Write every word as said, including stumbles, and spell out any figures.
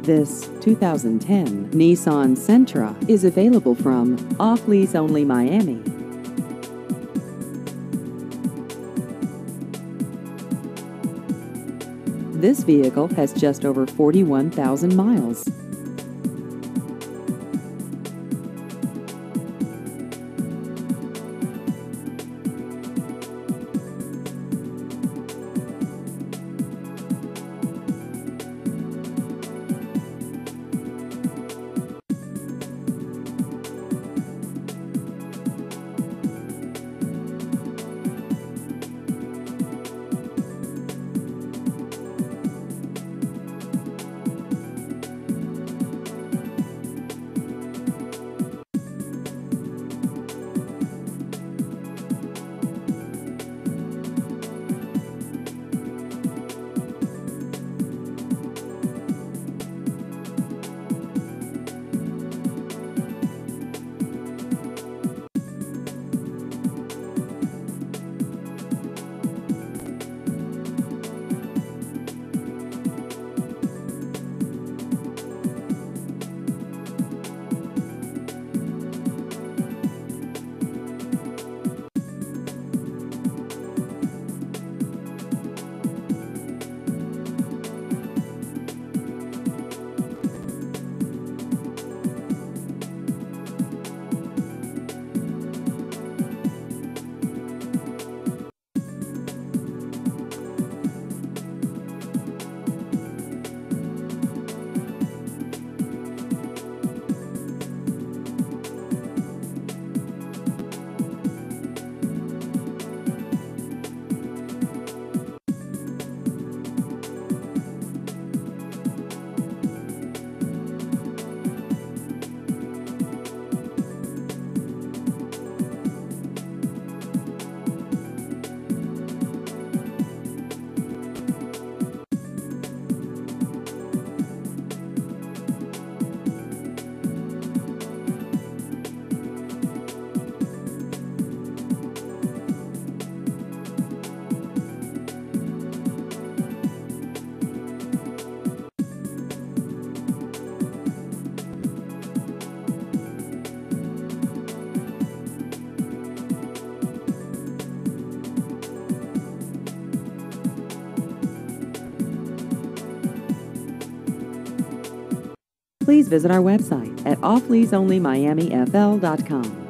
This two thousand ten Nissan Sentra is available from Off Lease Only Miami. This vehicle has just over forty-one thousand miles. Please visit our website at off lease only miami f l dot com.